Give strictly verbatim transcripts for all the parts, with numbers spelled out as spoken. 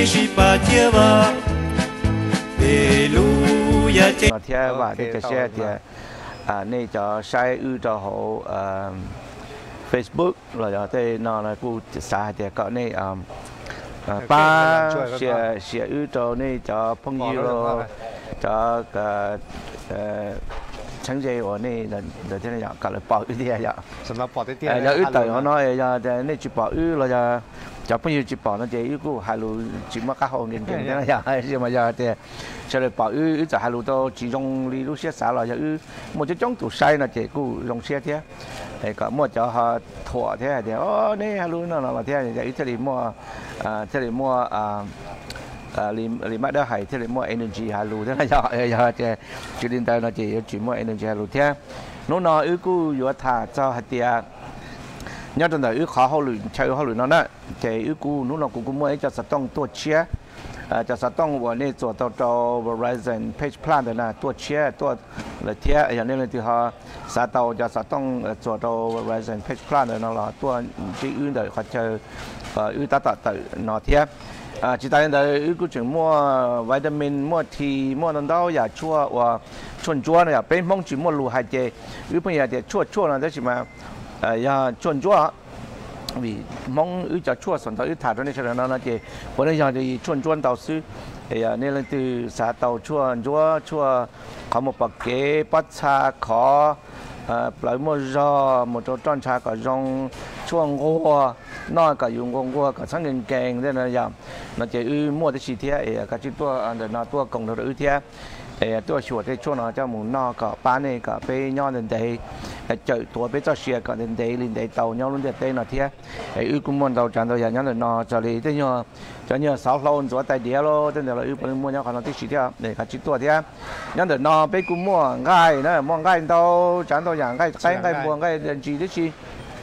shi pa tia va Hallelujah nó theo và để cho xe thì à này cho sai ư cho hộ Facebook rồi cho thế nó là cụ xã thì có này ba xe xe ư cho này cho phong yêu cho cả chẳng gì ở này là là thế này cả là bỏ ư thì vậy sắm nó bỏ thế là ư tới họ nói là này chỉ bỏ ư là cho cho phong yêu chỉ bỏ nó chỉ ư cũng hai lù chỉ mà các hộ nghiền nghiền thế này vậy nhưng mà giờ thì cho nên bỏ ư ư cho hai lù to chỉ dùng đi lúc xe xả là cho ư một cái trong tủ sai là chỉ cũng dùng xe thế thì có một cho họ thua thế thì ô này hai lù nó là thế thì thế thì mua à thế thì mua à à lim lim mắt đó hay thế thì mua energy hai lù thế này giờ giờ thì chỉ đến đây là chỉ chỉ mua energy hai lù thế nó nói ư cũng vừa thả cho hạt tiền nhớ trong đời ư khó hậu luyện chơi hậu luyện nó nè thì ư cũng nó là cũng cũng mua cho sát tông tua chia cho sát tôngวันนี้做到到 Verizon Page Plan 的呢ตัวเชียตัวเลยเทียอย่างนี้เลยที่เขาสาตาวจะสาต้อง做到 Verizon Page Plan 的นั่นแหละตัวที่อื่นเดี๋ยวเขาจะอื่นตัดตัดตัดนอเทียจิตใจเดี๋ยวอื่นก็จึงมั่ววิตามินมั่วทีมั่วนั่นดาวอย่าชั่วว่าชวนชั่วเนี่ยเป็นมองจีมั่วรูหายใจอื่นเพียงแต่ชั่วชั่วนั่นได้ใช่ไหมอย่าชวนชั่วvì mong ứ cho chua sẵn tàu ứ thả cho nên cho nó chỉ bữa nay giờ thì chuồn chuồn tàu sư thì nên là từ xã tàu chua chua chua có một bậc kế bắt xa khó lấy một giò một chỗ tròn trà cả rong chua ngô nói cả dùng ngô ngô cả sáng nghìn kèn nên là giờ nó chỉ ứ mua cái gì thế cả chỉ tua để nó tua cộng được ứ thế thì tua chuột thì chua nó cho muốn nó cả bán này cả bê nho đến đây chợ tua bê cho xe cả đến đây lên đây tàu nhau luôn đến đây nó thế thì ứ cũng muốn tàu tràn tàu giờ nhớ là nó cho đi thế nhờ cho nhờ sáu lô rồi tay đĩa lô thế là ứ muốn mua nhau còn nó tích gì thế để cả chỉ tua thế nhớ là nó bê cũng mua gai nữa mua gai tàu tràn tàu dạng gai cái gai mua gai gì thế chi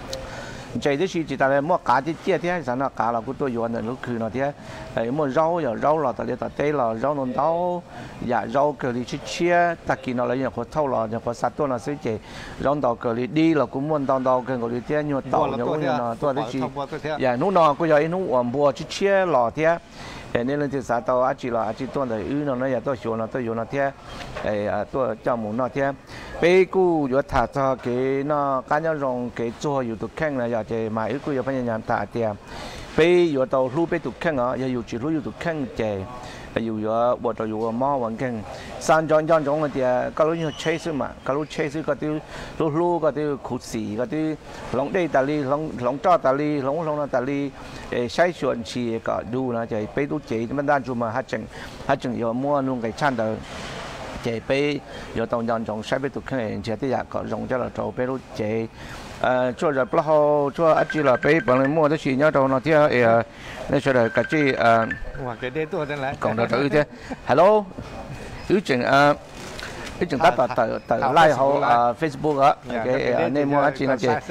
chạy tới khi chỉ ta là mua cá chỉ chia thế sản là cá là của tôi dùng là lúc khử nó thế ấy mua rau giờ rau là ta để ta tây là rau non táo dạ rau cờ li chia ta kia nó là những khó thâu là những khó sát tôi là sẽ chạy rau tàu cờ li đi là cũng muốn tàu tàu cờ li thế nhiều tàu nhiều cái nó tôi đấy chỉ dạ nút nó bây giờ nút ẩm bùa chia lò thế nên là từ xã tàu chỉ là chỉ tôi là ư nó nó giờ tôi dùng nó tôi dùng nó thế ấy tôi cho muốn nó thế bây cú vừa thả cho cái nó cá nhân rong cái chỗอยู่ตุกแข้งนะอยากจะมาเอ้กูจะพยายามถ่าเตียมไปอยู่ตัวรูปไปตุกแข้งอ่ะอย่าอยู่จีรูอยู่ตุกแข้งเจอยู่อยู่บทอยู่มอวันแข้งสานจอนจอนจงกันเตียก็รู้อยู่เชซึ่งมาก็รู้เชซึ่งก็ที่รู้รู้ก็ที่ขุดสีก็ที่หลงได้ตาลีหลงหลงจ้อตาลีหลงหลงตาลีใช้ส่วนชีก็ดูนะจะไปดูเจมันด้านจูมาฮัจจังฮัจจังอยู่มั่วนุ่งไก่ชันเตอchế bé giờ tàu nhân trong sai bé tụt cái chế thì giờ có dùng cho là trâu bé lúc chế cho rồi bao cho anh chị là bé bằng mua cái gì nhớ trâu nó thì nên cho là cái gì còn được tự chứ hello ứ chừng ứ chừng tắt là tự tự like họ Facebook á cái nên mua anh chị nó chế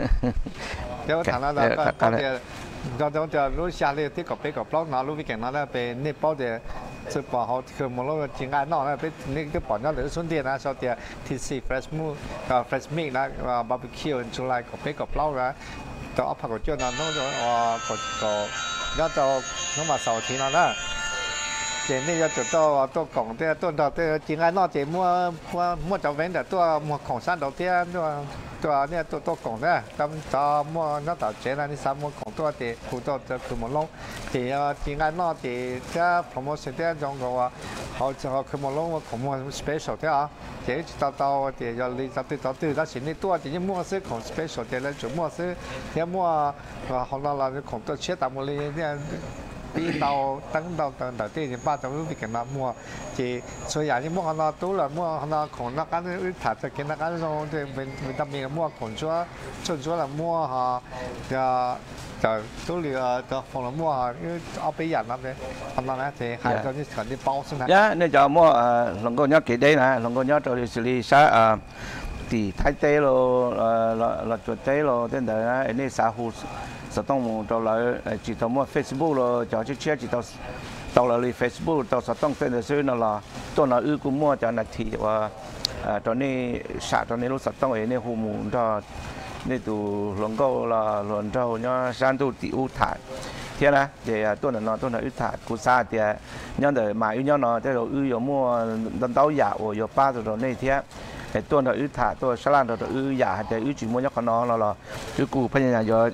nếu thằng nào là cho cho cho lúc xa lên thì có bé có blog nó lúc bị cảnh nó là về nếp bao giờ sự bỏ họคือมองแล้วจริงๆน้องนะเป็นนี่ก็ปอนน้องเหลือส่วนเดียวนะชอบเดียวทีซีเฟรชมูกับเฟรชมิกนะบาร์บีคิวจุฬากับเป็ดกับเล้านะต่อเอาผักกับเจ้าน้องน้องจะอ๋อก็ก็ย้อนต่อน้องมาสาวทีนั่นนะเจนี่จะจุดตัวตัวกล่องเตี้ยต้นดอกเตี้ยจริงๆน้องเจมัวมัวมัวจะเว้นแต่ตัวมัวของสั้นดอกเตี้ยตัวตัวเนี่ยตัวตัวกล่องเนี่ยตำต่อมัวน้องต่อเจนะนี่สามมัวของตัวเตี้ยคู่ตัวจะคือมันลงเตี้ยจริงๆน้องเตี้ยจะโปรโมชั่นเตี้ยจงก็ว่าเขาจะเขาคือมันลงว่าของมันสเปเชียลเตี้ยอ่ะเจ๊ต่อต่อเตี้ยจะรีต่อตื้อต่อตื้อแล้วสิ่งนี้ตัวจริงๆมัวซื้อของสเปเชียลเตี้ยแล้วจุดมัวซื้อเตี้ยมัวของเราเราของตัวเชี่ยตามเลยเนี่ยđi tàu tăng tàu tàu tàu tiền ba tàu lúc bị cái nào mua chỉ số nhà như mua hàng nào tú là mua hàng nào còn nó cái nó thả cho cái nó cái nó thì mình mình đặc biệt mua còn chúa chúa chúa là mua hà cho cho tú lì cho phòng là mua hàเอาไปยันนั่นเลยทำนั่นนะthì hai cho những cái đi bao xí này. Dạ, nên cho mua lòng con nhớ cái đấy nè, lòng con nhớ cho đi xử lý xã thì thái tế lo là là chuột tế lo tên đấy á, nên xã hội sẽต้องcho lại chỉ tao mua Facebook rồi cho chiếc chiếc chỉ tao tao là Facebook tao sẽต้องtên là nó là tôi là ư cũng mua cho này thì và cho nên xã cho nên lúc sẽต้องấy nên hồ mùn cho nên tụ lòng câu là lòng trâu nhá san tụ tỷ u thải thế nè để tôi là nó tôi là ít thả cú sa thì nhân đời mà ít nhau nó thế rồi ư có mua đần tàu giả ở có ba rồi này thế cái tôi là ít thả tôi sẽ làm rồi ư giả thì ư chỉ mua nhóc nó là là ư cụ bây giờ giờ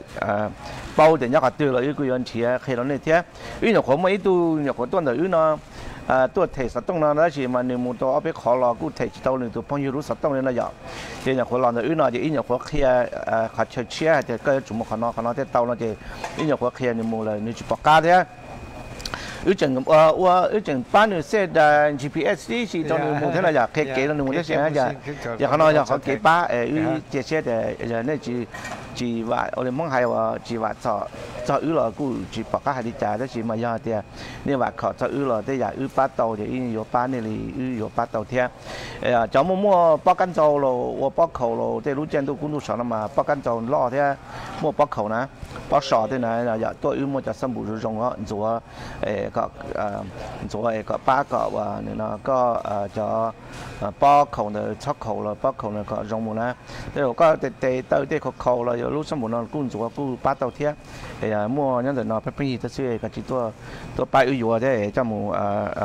bao thì nhóc từ là ư cụ nhân chia khi nó này thế ư nhóc có mấy tu nhóc có tôi là ư nóตัวเทสต้องนั่นสิมันในมุมตัวเอาไปขอรอกูเทสตัวหนึ่งตัวพอยูรู้สต้องเลยนะอย่างเดี๋ยวคนรอเนี่ยอื่นน่ะเดี๋ยวอีเนี่ยคนเคลียร์ขัดเชี่ยเดี๋ยวก็จุ่มขนอขนอเดี๋ยวเตาเนาะเดี๋ยวอีเนี่ยคนเคลียร์ในมุมเลยนี่จุดปากกาเดี๋ยวอือจังเอ่อว่าอือจังป้านเนี่ยเสร็จ จี พี เอส ที่สิตรงในมุมเท่าไหร่อย่างเก๋ๆตรงในมุมเท่าไหร่อย่างอย่างขนออย่างเขาเก๋ป้าเอออือเจ๊เชี่ยเดี๋ยวอย่างเนี่ยจีจีว่า我哋蒙係話จีว่า就就อื่來กูจีปากกา係啲จ่ายได้จีมาอย่างเดียวเนี่ยว่าเขาจะอื่來ได้อย่างอื่八道嘅因有八呢里อื่有八道天誒就冇冇八間做咯我八口咯即係路見到公路上啦嘛八間做攞啲冇八口呢八少啲呢又多อื่冇就生活中咯做誒個誒做誒個八個話呢個誒就八口呢七口啦八口呢個用冇呢即係個地地地個口啦lúc sau một năm cũng做cũng bắt đầu thế, thì mua những cái nó phải bây giờ tôi cái chỉ tôi tôi bay ở chỗ thế cho một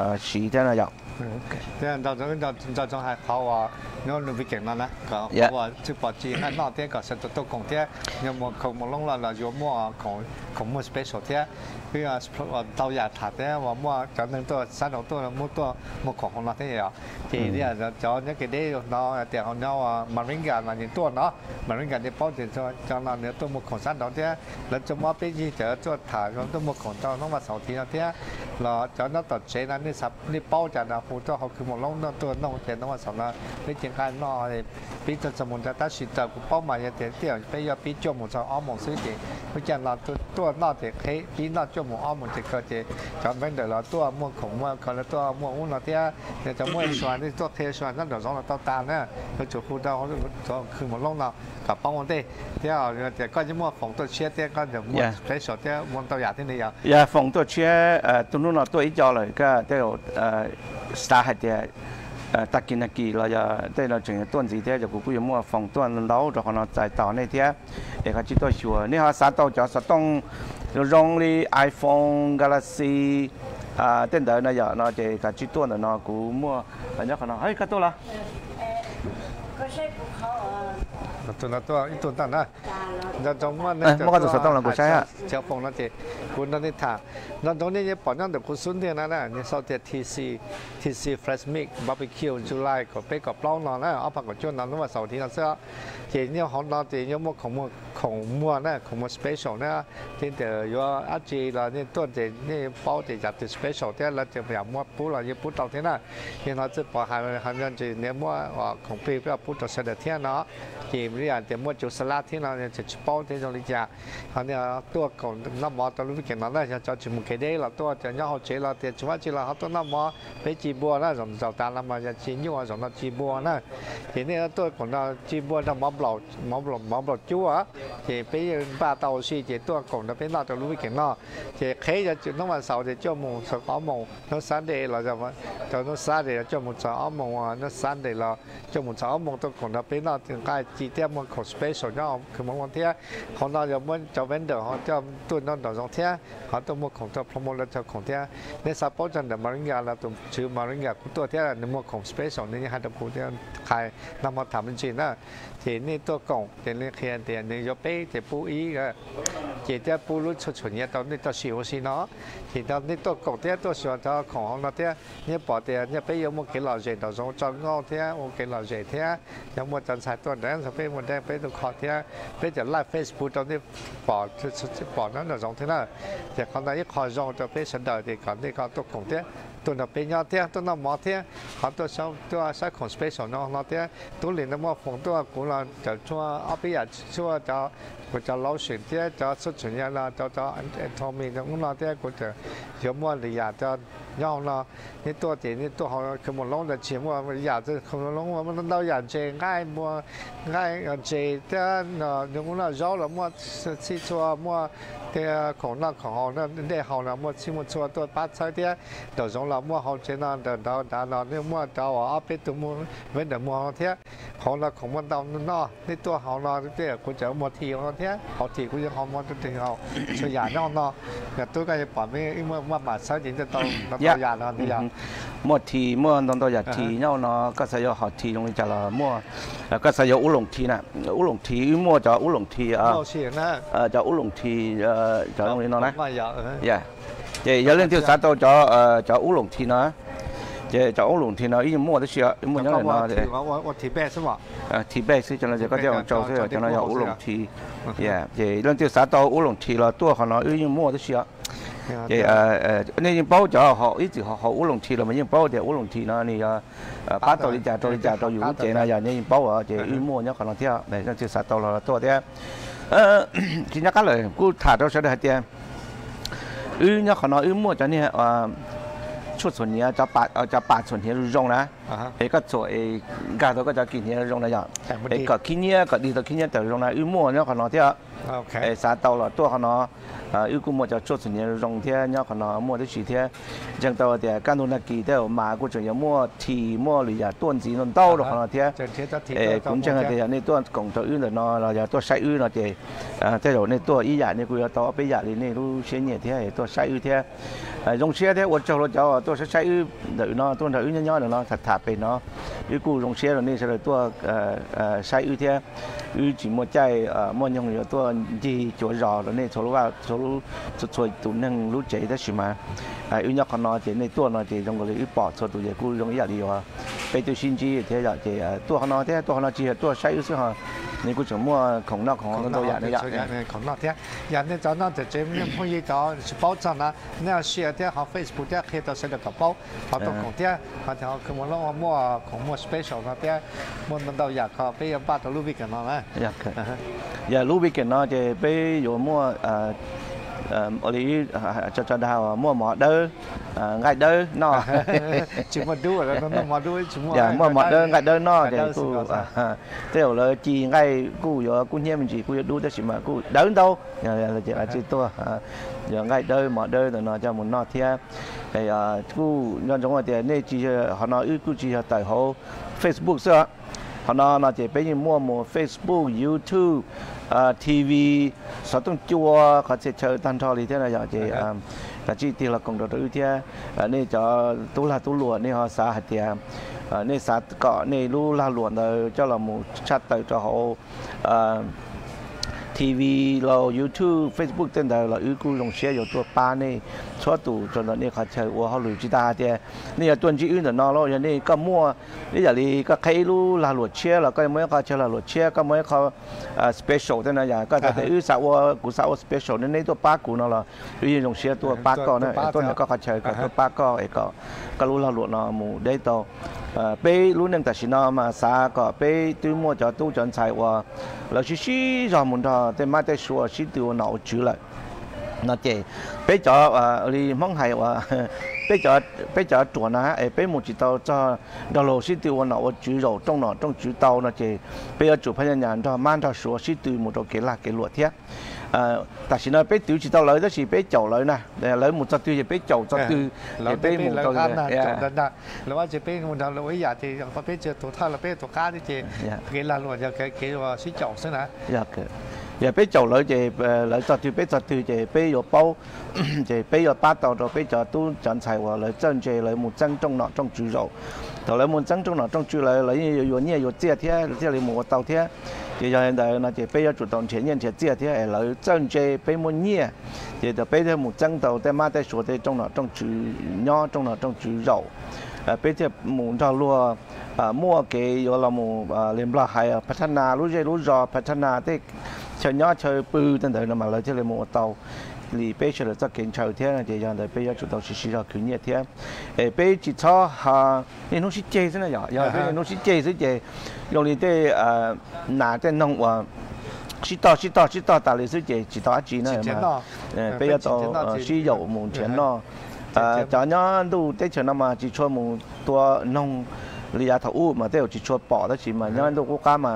xí thế này vậy. thế là trong trong trong trong hai họ à nếu như bị kiện nó nè có họ chụp bảo trì hay nọ thế có sẽ tôi tôi cũng thế nhưng mà không một lúc là là do mua không không mua special thế khi à tàu giả thả thế và mua cho nên tôi sáng đầu tôi là mua tôi muaของของnó thế vậy thìเนี่ยcho những cái đấy nó tiền họ nhau mà mình gần là nhữngตัวเนาะmà mình gần thì bao tiền cho cho nó nếu tôi muaของsáng đầu thế là cho mua cái gì cho cho thả cho tôi muaของcho nó mà sáu thì nó thế là cho nó tập chế nó đi sập đi bao trả là phụ cho họคือmột lúc nó tôi nó tiền nó mà sáu nóไปเชียงคานนอเลยปีจะสมุนจะตัดสินใจกูเป้าหมายจะเที่ยวไปยาปีจมูกจะอ้อมหมดซื้อเด็กเพราะฉะนั้นเราตัวตัวนอเด็กให้ปีนอจมูกอ้อมหมดจะเกิดจะจำเป็นเดี๋ยวเราตัวม่วงของม่วงเขาแล้วตัวม่วงอุ้นเราเที่ยวเดี๋ยวจะม่วงส่วนที่ตัวเทส่วนนั่นเดี๋ยวสองเราตัวตามเนี่ยเขาจุดพูดเราเขาจะคือหมดลงเรากับป้องวันเต้เที่ยวเดี๋ยวก็จะม่วงของตัวเชี่ยเที่ยวก็จะม่วงใช้สดเที่ยวม่วงตัวใหญ่ที่นี่อย่างอย่าของตัวเชี่ยตัวนู้นเราตัวอีจอเลยก็เที่ยวสตาร์ทเที่ยวตักกินนักกีเราจะได้เราจึงต้นสีเทียจะกูพูดมั่วฟองต้นเราจะขอเราใจต่อในเทียเอกจิตตัวชัวนี่ฮะสาตัวจะสต้องลงลีไอโฟนกาแล็กซี่อ่าเต้นเดินนะอย่าเราจะกับจิตตัวเนี่ยเรากูมั่วอันนี้ขนาดเฮ้ยกัดตัวละก็ใช่ภูเขาตัวนั้นตัวอีตัวนั้นนะจะจงว่าเนี่ยมันก็จะสต้องเรากูใช่ฮะเจ้าฟงนั่นเองคุณนั่นที่ถามนั่นตรงนี้เนี่ยปอนนั่นเดี๋ยวคุณสุนเดียนั่นนะเนี่ยเขาจะทีซีทีซีเฟรชมิกบาร์บีคิวจุไลกับเป๊กกับเปล่านอนนะเอาผักกับจุนนั่นว่าเสาร์ที่นั่นเสื้อเจี๋ยเนี่ยของเราเจี๋ยเนี่ยมั่วของมั่วของมั่วนะของมั่วสเปเชียลนะที่เดี๋ยวอยู่อาจีเราเนี่ยตัวเจี๋ยเนี่ยเป้าเจี๋ยจัดเป็นสเปเชียลที่เราจะพยายามมั่วปุ๊บเราจะปุ๊บตรงที่นั่นเนี่ยเราจะปล่อยให้ให้ยันเจี๋ยเนี่ยมั่วของพี่เพื่อปุ๊บตัวเสด็จเที่ยเนาะเจี๋ยเรียนเดี๋ยวมั่วจุสลัดที่เราเนี่ยจะเป้าที่ตรงนี้จ้ะเขาเนี่ยตัวของน้ำมันตัวรู้เก่งนั่นแหละจะจะจุ่มเกเดเราตัวจะย่อเจเราเดี๋ยวจุ่มว่าเจเราเขาตัวน้ำมันไปจีบัวนะสมสาวตาเรามาจะจีนยุ่งสมเราจีบัวนะทีนี้ตัวของเราจีบัวเราหมอบหล่อหมอบหล่อหมอบหล่อจั่วเจไปบ้าเตาซีเจตัวของเราเป็นเราตัวรู้เก่งเนาะเจเคจะจุ่มน้ำมันสาวเจจ้าหมูสาวอ้อมหมูน้ำซันเดย์เราจะว่าตัวน้ำซันเดย์จ้าหมูสาวอ้อมหมูน้ำซันเดย์เราจ้าหมูสาวอ้อมหมูตัวของเราเป็นเราถึงใกล้จีเตี้ยมันของสเปเชียลเนาะคือมันวันเที่ยของเราจะมันจะเป็นเดี๋ยวเขาจะตัวนั่นตัวสองเที่ยเขาตัวมันของตัวพรมแล้วจะของเที่ยในซัพพอร์ตจันเดมาริงยาเราตัวชื่อมาริงยาตัวเที่ยในมันของสเปเชียลนี่ให้ตัวผู้เที่ยใครนำมาทำจริงนะทีนี้ตัวกล่องเดี๋ยวนี้เขียนเดี๋ยวนี้จะไปเดี๋ยวปูอีก็เดี๋ยวจะปูรู้ชุดชุดนี้ตอนนี้ตัวสิวสิเนาะทีตอนนี้ตัวกล่องเที่ยตัวส่วนตัวของเราเที่ยเนี่ยปอเที่ยเนี่ยไปยังมันเกี่ยวกับเรื่องตัวสองจังงอเที่ยมันเกี่ยวกับเรื่องเที่ยยังมันจันทร์ตัวแดงสเปนมันแดงไปตัวคอเที่ยไปจะไลฟ์เฟซบุ๊กตอนนี้ปอปอนั้นตัวสองเที่ยนะแต่คนนั้นคอยจองจะไปเสนอเดี๋ยวก่อนที่เขาตัวกล่องเที่ยตัวนั้นเป็นยอดเที่ยตัวนั้นหมอเที่ยเขาตัวชอบตัวใช้ของสเปเชียลเนาะเราเที่ยตัวเหรียญนั้นว่าฝงตัวกูเราจะช่วยเอาไปอยากช่วยจะกูจะเล่าสิ่งที่จะสุดสุดยอดเราจะจะทอมีตรงเราเที่ยกูจะเชื่อมั่นหรืออยากจะย่อเรานี่ตัวเจนี่ตัวเขาคือมันลงแต่เชื่อว่าอยากจะคือมันลงว่ามันเราอยากเจง่ายมัวง่ายเจแต่เนาะอย่างนั้นเราเรามัวที่ชัวมัวเที่ยของนักของเราเนี่ยได้เขาเรามัวที่มัวชัวตัวปัดใช้เที่ยเดี๋ยวสองเรา là mua hậu chế nó đợt đó đã nó nếu mua cháu ở bên tụi mua với đợt mua họ thế họ là không muốn đâu nó nênตัวhọ nó thế cũng chở mua thì họ thế họ thì cũng họ mua thì họ chơi giả nó nóแต่ตัวก็จะปล่อยไม่เมื่อว่าบาทเท่าจริงจะต้องต้องยาเราเนี่ย mua thì mua non tôi giờ thì nhau nó có sẽ có họ thì trong cái là mua có sẽ có u lồng thì nè u lồng thì mua cho u lồng thì à cho u lồng thì cho nó nó đấy dạ thì giờ lên tiêu sát tôi cho cho u lồng thì nó thì cho u lồng thì nó ý mua cái gì mua nhớ là nó thì bé chứ mà thì bé chứ cho nóจะก็จะcho cái cho nó có u lồng thì dạ thì lên tiêu sát tôi u lồng thì là tua họ nó ý mua cái gì thì nên những bao cho họ ít thì họ họ uống lồng thì là mấy những bao thì uống lồng thì nó này bắt đầu đi trả tôi đi trả tôi dùng cái này giờ những bao ở thì uống mua nhá còn nó theo để cho chưa sát tàu là tôi thế thì nhắc cái lời cứ thả đâu sẽ được tiền uống nhá còn nó uống mua cho nên chútส่วนนี้จะปาจะปาส่วนที่รุ่งนะเอกก็สวยการตัวก็จะกินที่รุ่งนะอย่างเอกก็ขี้เนี้ยก็ดีตัวขี้เนี้ยแต่รุ่งนะอุ้มมั่วเนี่ยขนาดที่เอสาเตาละตัวขนาดอุ้มกูมั่วจะchútส่วนนี้รุ่งที่เนี่ยขนาดมั่วที่สีที่จังตัวเดียการดูนักกีแต่มากูจะยังมั่วทีมั่วหรืออย่างต้นสีนนเต้าขนาดที่เออคุณจังเดียในตัวกงตัวอื่นเนาะเราจะตัวใช้อื่นเนาะเจแต่เดี๋ยวในตัวอีหยาเนี่ยกูจะต่อไปหยาเลยนี่รู้เชี่ยเนี่ยที่ตัวใช้อื่นที่รงเชี่ยที่วัดเจ้าเราเจ้าตัวใช้อื่นเดี๋ยวเนาะตัวเดี๋ยวอื่นย่อยๆเนาะถัดถัดไปเนาะอื่นกูรงเชี่ยเราเนี่ยจะตัวใช้อื่นที่อื่นchỉ mua chai mua nhung nhiềuตัวgì chỗ rò rồi nên số lúc vào số lúc số số tụ năng lúc chạy đó xí màอื่นnhóc còn nó chỉ nênตัวnó chỉ trong cáiอื่นbỏ số tụ gìกูรงý là gì à bây giờ xin chi thế là chỉตัวnó thếตัวnó chỉตัวใช้อื่นซึ่งนี่กูจะมั่วของนอกของตัวอย่างนี้อย่างของนอกที่อย่างนี้ตอนนั้นแต่เจมส์พวกยี่ก็包装นะเนี่ยเชียร์ที่เขา Facebook ที่เขาตัวเสด็จกับ包เขาตัวของที่เขาที่เขาคือมันแล้วมั่วของมั่ว special นะที่มันมันเราอยากเขาไปยังบ้านตัวลูกวิกกันเนาะนะอยากอยากลูกวิกกันเนาะจะไปอยู่มั่วở đây cho cho đào mua mỏ đơ ngày đơ nó chỉ mua đu rồi nó mỏ đu chỉ mua dạ mua mỏ đơ ngày đơ nó thì cô theo là chỉ ngày cô giờ cô nhé mình chỉ cô đu cho chỉ mà cô đỡ đâu là chỉ là chỉ tôi giờ ngày đơ mỏ đơ rồi nó cho một nó theo thì cô nhân giống là nên chỉ họ nói cô chỉ tại họ Facebook sao họ nói nó chỉ bây giờ mua một Facebook YouTube ti vi sáu tông chua họ sẽ chơi tan trò gì thế này vậy thì là chỉ tiêu là cộng đồng đối thế nên cho tú là tú lụa nên họ xả hạt tiền nên xả cọ nên lu la lụa rồi cho là một chat tới cho họ ti vi là YouTube Facebook tên đời là ưu cú dùng share 有ตัวป้านี่ชั่วตู่จนตอนนี้เขาใช้ว่าเขาหลุดจิตาเดียนี่ตัวจีอื่นแต่นอแล้วอย่างนี้ก็มั่วนี่อย่างนี้ก็ใครรู้ลาหลุดเชียร์แล้วก็ไม่เขาเชียร์ลาหลุดเชียร์ก็ไม่เขา special แต่นะอย่างก็แต่อื่นสาวกูสาว special นี่ในตัวป้ากูนั่นแหละอื่นdùng share ตัวป้าก็นะตัวนี้ก็เขาใช้ก็ตัวป้าก็เอกก็ก็รู้ลาหลุดเนาะหมู่ได้ต่อไปรู้หนึ่งแต่สินะมาสาก็ไปตู้มั่วจะตู้จนใช้ว่าเราชี้ชี้จอมุนทอแต่มาแต่ชัวชี้ตัวหนาวจืดเลยnó chỉ bây giờ đi mong hayว่าbây giờ bây giờ chuẩn á ấy bây một chỉ tàu cho đầu lô xí tiêu nó ở chủ đầu trong nó trong chủ tàu nó chỉ bây giờ chủ phải nhận cho mang cho số xí tiêu một đầu cái là cái luật thiếtแต่สินะbây tiêu chỉ tàu lấy đó chỉ bây chậu lấy nè để lấy một trăm tiêu chỉ bây chậu cho tiêu để bây một tàu này chậu đó nèแล้วว่าจะbây một đầu lấyอยากที่พอbây giờตัวท่าเราbâyตัวข้าที่จะcái là luậtจะcái cáiว่าxí chậu xíนะอยากgiờ bây giờ lấy thì lấy cho tiêu bây giờ tiêu thì bây giờ bao thì bây giờ bắt đầu rồi bây giờ tu chọn xài vào lấy chân thì lấy một chân trong nọ trong chủ rậu rồi lấy một chân trong nọ trong chủ lấy lấy nhiều nhiều nhiều chia thế thế lấy một tàu thế thì giờ hiện tại là thì bây giờ chủ động chuyển nhận thì chia thế lấy chân thì bây một nhẹ thì từ bây giờ một chân tàuแต่มาแต่số thì trong nọ trong chủ nhỏ trong nọ trong chủ rậu bây giờ một trò lúa mua cái rồi là một liên lạc hay พัฒนารู้ใจรู้รอพัฒนาที่chơi nhỏ chơi bự tên đời nó mà lấy chơi một tàu thì bây giờ là rất kiến chơi thế thì giờ này bây giờ chúng ta chỉ sử dụng kiểu như thế, bây chỉ cho ha nên nó chỉ chơi thế này giờ giờ nó chỉ chơi thế chơi用你的呃拿在弄我。是到是到是到，但是是只到一句呢嘛，呃，比较到呃是有目前咯，呃，就呢都在前那嘛，只做目多弄，你也头乌嘛，都有只做薄的是嘛，呢都国家嘛。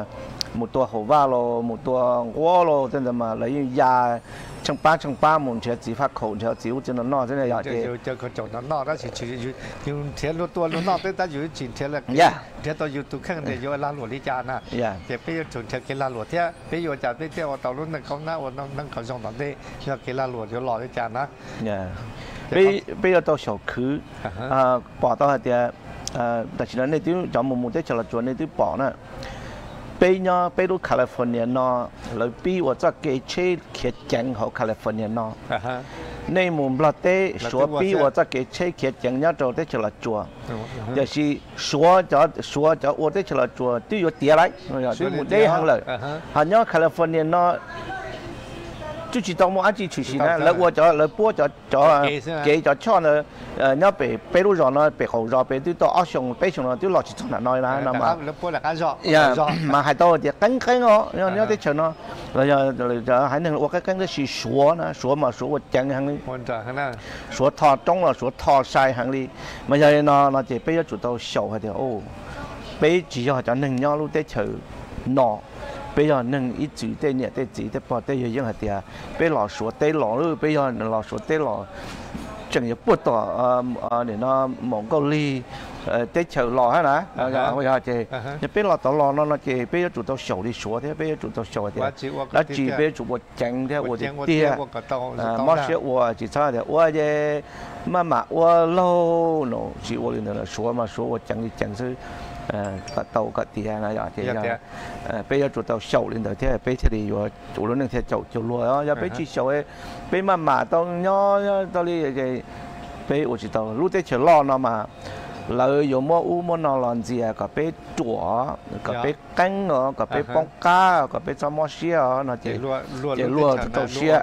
một tua hổ va lo một tua gõ lo thế là mà lấy ya trong ba trong ba một chế chỉ phát khẩu chế chỉ cho nó no thế này vậy thì cho con chồng nó no đó chỉ chỉ dùng thế lo tua lo no tới ta dùng chỉ thế là thế tôi dùng tụ khăn để dùng lá lụa đi cha nè thì bây giờ dùng thế cái lá lụa thế bây giờ cha bây giờ tàu lúc này không nào nó nó còn dùng đó đi là cái lá lụa dùng lò đi cha nè bây bây giờ tàu sầu khứ bỏ tàu thìแต่ฉะนั้นในที่จอมมุมที่ฉลาดจวนในที่ปอน่ะไปเนาะไปดูแคลิฟอร์เนียเนาะแล้วปีว่าจะเกย์เช่เขียนแจงของแคลิฟอร์เนียเนาะในมุมประเทศชัวปีว่าจะเกย์เช่เขียนแจงเนี่ยเราได้ฉลาดจวนเดี๋ยวสิชัวจะชัวจะว่าได้ฉลาดจวนที่อยู่เตี้ยไรที่มุมได้หังเลยหันเนาะแคลิฟอร์เนียเนาะ就知道我阿姐出事啦，你我就你播就就幾就唱呢，誒，你被被路上呢，被後上被都到阿上被上呢，都落去從哪來啦，那麼， 你播嚟干咗， 呀，嘛係多啲跟跟我，你你啲唱咯，你就就就係能我跟跟啲是說呢，說嘛說我講行哩，說他中了，說他晒行哩，咪就呢那就俾咗做到小係條哦，俾只要就能樣路得唱喏。bây giờ nâng ít chữ tên nhẹ tên chỉ tên bỏ tên nhiều hạt tiền bây giờ số tên lò luôn bây giờ lò số tên lò chẳng như bút tỏ để nó mỏng câu ly tên chờ lò hết nè bây giờ thì bây giờ tỏ lò nó nó chỉ bây giờ chủ tàu sầu đi số thế bây giờ chủ tàu sầu thì nó chỉ bây giờ chủ bộ chẳng thế của tiền mà sẽ của chỉ sao thì của cái mà mà của lâu nó chỉ của lên là số mà số của chẳng thì chẳng sư cái tàu cái tiền này thì bây giờ chủ tàu sầu lên đầu thế bây giờ thì chủ nó nên theo chủ chủ lúa đó giờ bây chỉ sầu ấy bây mà mà tao nhó tao đi cái bây giờ chủ tàu lúc đấy chờ lo nó mà lợi dụng mua u mua nó làm gì à có bây chùa có bây canh nó có bây bông cá có bây cho mua xía nó chỉ chỉ lúa chủ tàu xía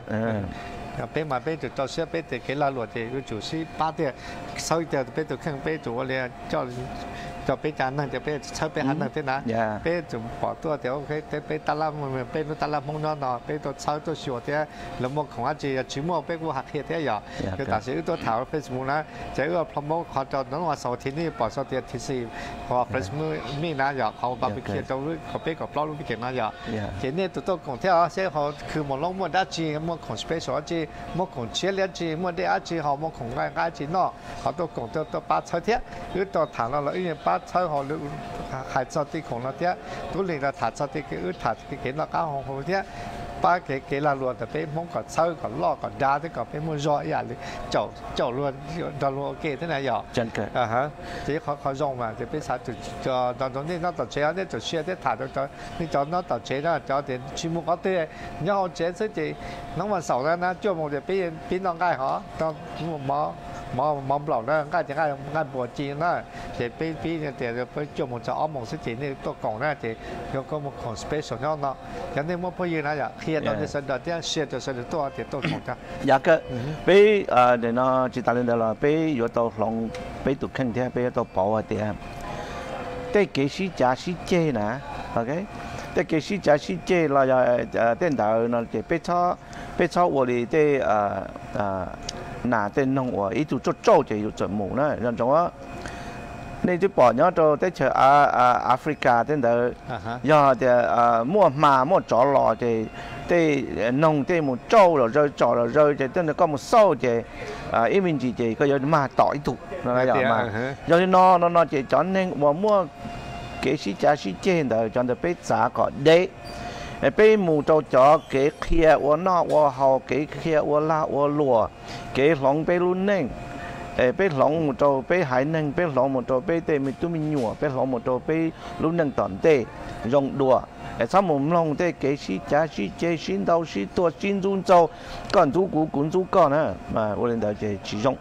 bây mà bây chủ tàu xía bây thì cái là lúa thì chủ sĩ ba thì sau giờ bây chủ khang bây chủ liền choจะไปจานนั่งจะไปใช้ไปหันนั่งที่นะไปจุ่มปอดตัวเดี๋ยวไปไปตลาดมันไปนู่นตลาดมงนอนนอนไปตัวเช้าตัวชัวเที่ยแล้วมงของอาจีชิมอไปกูหักเทียเที่ยหยอคือแต่สิ่งตัวถาวเฟซบุ๊กนะจะเอื้อพรมขอจอดน้องว่าเสาร์ที่นี่ปอดเสาร์ที่ที่สี่พอเฟซบุ๊กมีนะหยอเขาบาร์บีคิวตรงนู้นเขาไปกับปลาลูกไปเก็บนะหยอเห็นเนี่ยตัวตัวของเที่ยวเสียเขาคือมงลงมงได้จีมงของสเปซอาจีมงของเชียร์เลี้ยจีมงได้อาจีเขามงของง่ายง่ายจีนอกเขาตัวของตัวตัวปลาเช้าเที่ยคือตัวถามเราเราอีกปลาเช้าเขาหรือขายซอสที่ของเราเที่ยตัวเล็กเราถาดซอสที่คือถาดที่เห็นเราก้าวของเขาเที่ยป้าเก๋เก๋เราล้วนแต่เป็นมงก่อนเช้าก่อนล่อก่อนดาที่ก่อนเป็นมงรออย่างเลยเจ้าเจ้าล้วนดาล้วนเก๋ที่ไหนหยอกจันเกิดอ่าฮะที่เขาเขาลงมาจะเป็นสายจุดจอตอนตรงนี้น่าต่อเชียร์เนี่ยจุดเชียร์ที่ถาดตรงนี่จอน่าต่อเชียร์นะจอเดี๋ยวชิมุกเขาเตี้ยเนี่ยเขาเชียร์ซึ่งจีน้องวันเสาร์นั้นนะจ้วงมงจะเป็นเป็นน้องง่ายเหรอตอนหมอมอมอมเหล่านั้นก็จะง่ายง่ายปวดจีนนะจะเป็นปีเนี่ยเดี๋ยวไปจ้วงมงจะอ้อมมงซึ่งจีนี่ตัวกล่องน่ะจีแล้วก็มงของสเปเชียลเนาะอย่างนี้มั่วพูดยืนนะอย่าเคลียร์ตอนนี้สะดวกที่เชียร์จะสะดวกตัวเดี๋ยวตัวของจ้าอยากก็ไปเอ่อเดี๋ยวนะจิตตาเรนเดอร์ไปอยู่ตัวลองไปตุกขึ้นเท่ไปตัวเป่าเดี๋ยวแต่เกษีจ่าสิเจนะโอเคแต่เกษีจ่าสิเจเราจะเอ่อเต้นดาวเราจะไปชอบไปชอบ我哋啲เอ่อเอ่อ哪啲弄我一做做做就要做冇啦，然後我你啲朋友到啲去啊啊亞非加啲度，然後就啊摸馬摸咗落就啲弄啲冇做落咗做落咗就真係咁冇收就啊一面字就佢有馬袋度，係咪啊？有啲攞攞攞就轉呢我摸幾時揸時間度轉到俾揸個啲。bây mù trâu chó cái kia của nó của họ cái kia của la của lúa cái lòng bây luôn nè bây lòng một trâu bây hải nè bây lòng một trâu bây tê mình tụi mình nhủa bây lòng một trâu bây luôn nè tòn tê rong đùa sao một lòng tê cái xí giá xí chế xí đầu xí tua xí run trâu còn chú cú cuốn chú con á mà vô lên đầu chế chỉ rong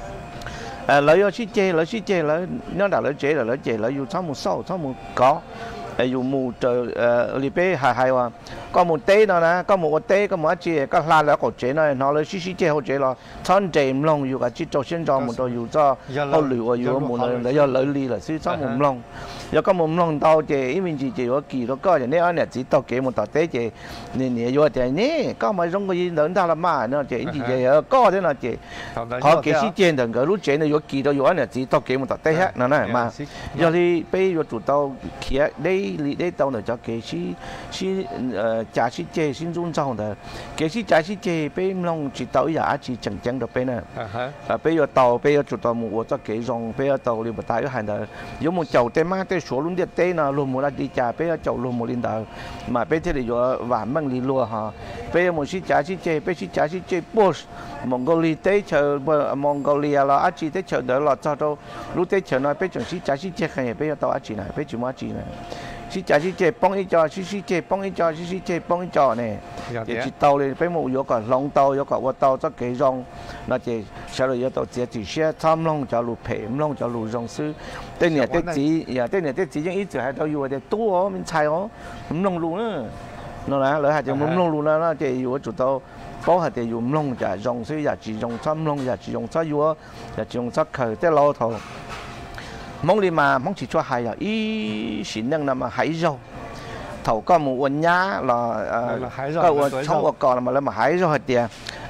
lấy ở xí chế lấy xí chế lấy nó đã lấy chế là lấy chế lấy dù sao một sau sao một cóอยู่หมู่เจอเอ่อลิเป้หายหายว่าก็หมู่เต้เนาะนะก็หมู่เต้ก็หมู่จีก็ลาแล้วก็เจเนาะเนาะเลยชิชิเจเขาเจเราท่านเจมลงอยู่กับจิตโจเส้นจอหมู่ตัวอยู่จ้าเขาหรือว่าอยู่หมู่เลยแล้วยอเลยลีเลยซื้อจ้าหมู่ลง有個冇弄到嘅，因為自己我記到個人呢，我呢知道嘅冇到底嘅，你你有啲呢，咁咪中國人領導啦嘛，呢就自己有個啲呢就，好幾時見到個路線呢，有記到有我呢知道嘅冇到底嘅，嗱嗱嘛，有啲俾有做到其實你你到呢就幾時是誒假設嘅先中裝的，幾時假設嘅俾唔弄知道也一次正正到俾呢，啊俾有到俾有做到冇我做幾種，俾有到你唔大要係呢，有冇就啲嘛啲所論啲啲呢，路冇啦啲價俾有就路冇領導，mà俾啲嚟有萬蚊嚟攞嚇，俾有冇時假設嘅，俾時假設嘅 boss 蒙古嚟啲chờ蒙古嚟啦，一次啲chờ到落咗到，lúc啲chờ呢俾仲時假設嘅係俾有到一次呢，俾住冇一次呢。si trả si chế bông ít cho si si chế bông ít cho si si chế bông ít cho này thì chỉ tàu này phải một yếu cả long tàu yếu cả vật tàu cho cái rong là chỉ sau đó yếu tàu chỉ chỉ xe tham long cho lù phê long cho lù rong sư tên này tên chỉ ya tên này tên chỉ những ít chỉ hai tàu yếu để tua mình xài ó mình long lù nữa nó là lợi hại chỉ mình long lù là nó chỉ yếu chủ tàu bao hạt thì yếu long trả rong sư ya chỉ rong tham long ya chỉ rong sao yếu ya chỉ rong sao khởi tới lâu thôi mong đi mà mong chỉ cho hay à ý xin năng là mà hái rau thầu có một quần nhá là có quần trong quần cò là mà là mà hái rau hết tiền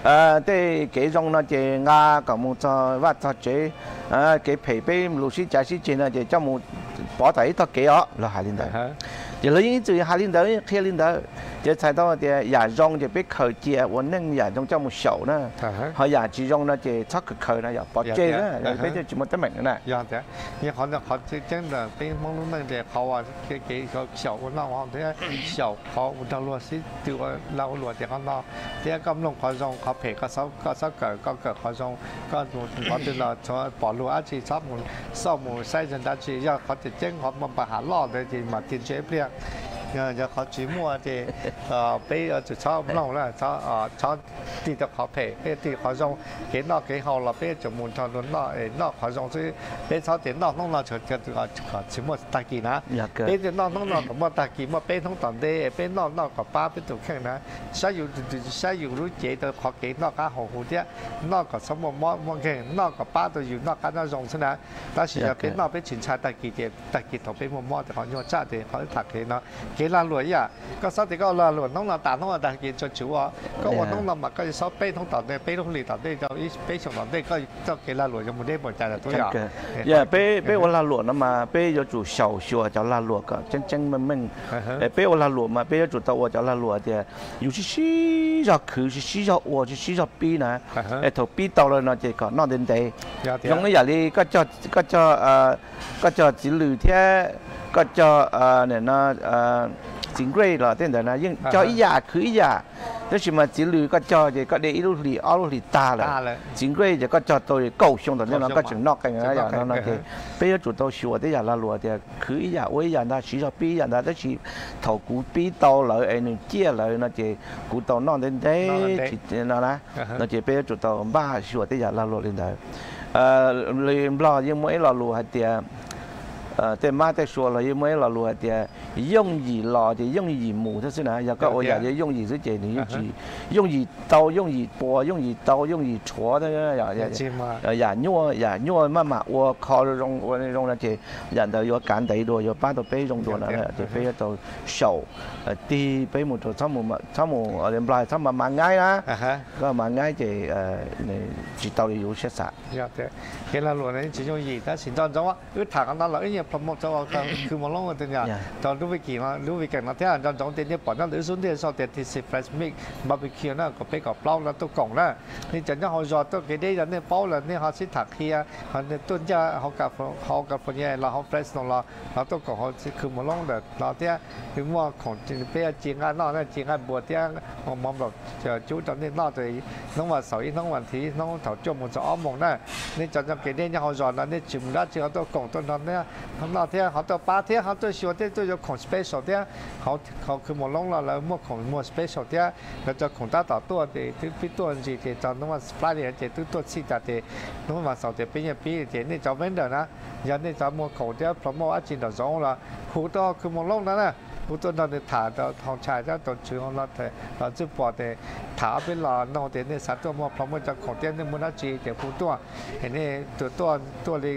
thế cái rong nó chỉ nga có một cho vắt cho chế cái phê phê lúa xí trái xí trên là chỉ cho một bỏ tay cho cái đó là hai linh đấy chỉ lấy những chữ hai linh đấy khi linh đấy chỉ thấy đó thì giả rong thì biết khởi chia quần năng giả trong trong một sầu nữa họ giả chỉ rong nó chỉ chắc cực khởi nó giả bỏ chế đó bây giờ chỉ một tấm mệnh nữa này dạ thế nhưng họ họ真的被蒙古人的好啊给给个小我那我这小好我到罗西对我老罗的看到这กำลังขอรองเขาเพก็เศร้าก็เศร้าเกิดก็เกิดขอรองก็พอถึงเราชอบปอลัวอาชีพชอบมันชอบมันใช้จนได้ชีอยากเขาจะแจ้งเขามาปัญหาล่อเลยที่มาติดเชื้อเปลี่ยนอยากเขาจีมัวที่ไปจะชอบน้องแล้วชอบชอบที่จะเขาเพไปที่ขอรองเห็นนอกเห็นเขาเราไปจะมุนทอนนนอกเอ็นนอกขอรองซื้อไปชอบเห็นนอกน้องเราเฉิดกันก็ก็จีมัวตะกี้นะไปที่นอกน้องเรากับมัวตะกี้มัวไปทั้งตอนเดย์ไปนอกนอกกับป้าไปตัวแข่งนะใช้อยู่ใช้อยู่รู้เจตัวขอเก๋นอกก้าหงหูเดียนอกกับสมมติมองแข่งนอกกับป้าตัวอยู่นอกก้าน่ารงใช่ไหมแต่สิ่งที่เป็นนอกเป็นฉินชายตะกี้เดียตะกี้ถกเป็นมัวมอแต่เขาโยนจ้าเดียเขาถักเห็นเนาะเก๋ลาหลวยอ่ะก็สักทีก็ลาหลวยน้องเราตาน้องเราตะกี้จนชัวก็ว่าน้องเรามาก็จะชอบเป้ทั้งตอนเดย์เป้ทั้งหลีตอนเดย์จะอีเป้สองตอนเดย์ก็เจ้าเก๋ลาหลวยจะมุนได้หมดใจแต่ตัวอย่างอย่าเป้เป้วันลาหลวยนะมาเป้จะจู่เฉาชัวจะลาหลวยก็จังจังมันมันเป้วันลาหลวยมาเป้จะจู่ตัวจะลาหลวยเดียอยู่ที่สี่จะคือสี่จะวัวที่สี่จะปีนะไอ้ถูกปีโตเลยนะเจ้าก็นอนเดินเดย์ยงนี้อย่างนี้ก็จะก็จะเอ่อก็จะจิลือเท่ก็จะเอ่อเนี่ยนะเอ่อจิงเกย์ล่ะเต้นแต่นะยิ่งจะอีหยาคืออีหยาแต่ชิมาจิลือก็จะเจ้าก็ได้อีลูกหลีอ้อลูกหลีตาเลยจิงเกย์จะก็จะตัวเก่าช่วงตอนนี้เราก็จึงนอกกันอย่างนั้นอย่างนั้นนะเจ้ไปจะจุดตัวชัวได้อย่างละลัวเดียคืออีหยาไว้อย่างนั้นสีจะปีอย่างนั้นแต่สีถกกูปีโตเลยไอ้หนึ่งเจี๊ยเลยนะเจ้กูโตนอนเดินได้จินะนะนะเจ้ไปจะจุดตัวบ้าชัวได้อย่างละลัวเลยได้เอ่อเลยบล้อยังไม่ละลัวเดียแต่มาแต่ชัวเรายังไม่ละลัวเดียย่งยีหล่อเดียย่งยีหมูทั้งสิ้นนะอยากก็โอ้ยอยากย่งยีสุดเจนี่ย่งยีย่งยีเตาย่งยีปัวย่งยีเตาย่งยีชัวทั้งนั้นอยากอยากอยากยั่วอยากยั่วมามาวัวคอลงวัวในลงนั่นเจอย่างเดียว有揀地多有巴到杯中多啦就飛一到熟啲俾木頭差冇嘛差冇我哋唔係差冇萬挨啦ก็萬挨就誒你知道你要識晒 dạ thế cái là luôn đấy chỉ cho gì ta chỉ cho cho ước thả cái đó là cái gì một choคือมาลงกันตัวอย่างตอนรู้วิกินะรู้วิกินะที่อ่านจองเต็นเนี่ยปอดนั่นหรือส่วนที่ชอบเต็นที่สิบเฟรชมิกบาร์บีคิวน่ะก็ไปกับเปล่าแล้วตัวกล่องน่ะนี่จะเนี่ยเขาจอดตัวกี่ได้ยันเนี่ยเปล่าแล้วเนี่ยเขาสิถักเฮียเขาเนี่ยต้นจะเขากับเขากับคนใหญ่เราเขาเฟรชตรงเราเราตัวกล่องเขาคือมาลงแต่เราที่ถึงว่าของจริงเป็นจริงอ่ะนอกนั่นจริงอ่ะบัวที่มองมองแบบจะจู้ตอนนี้นอกตัวน้องวันเสาร์น้องวันที่น้องถอดจมูกจะอ้อมมองน่ะนี่จะจะกี่ได้เนี่ยเขาจอดแล้วเนี่ยจิมแล้วจิมเขาตัวกล่องตัวนั้นเนี่ยเขาเราที่เขาตัวป้าที่เขาตัวชัวที่ตัวจะของสเปเชียลที่เขาเขาคือหมดลงเราแล้วมั่วของมั่วสเปเชียลที่เราจะของตาต่อตัวที่ที่พี่ตัวจริงที่จะน้องวันฟลายเนี่ยจะตัวตัวซีจัดที่น้องวันเสาร์จะเป็นอย่างปีที่นี่จะเว้นเดี๋ยวนะยันนี่จะมั่วของที่พร้อมมั่วอาจินต่อสองละคู่ตัวคือหมดลงนั่นน่ะผู้ต้นเราเนี่ยถาเราทองชายเจ้าต้นชื่อของเราแต่เราจะปอดแต่ถาเป็นหล่อนองแต่เนี่ยสัตว์ตัวมั่วพร้อมมั่วจะของที่นี่มันน่าจีแต่ผู้ตัวเห็นนี่ตัวตัวตัวเลยถ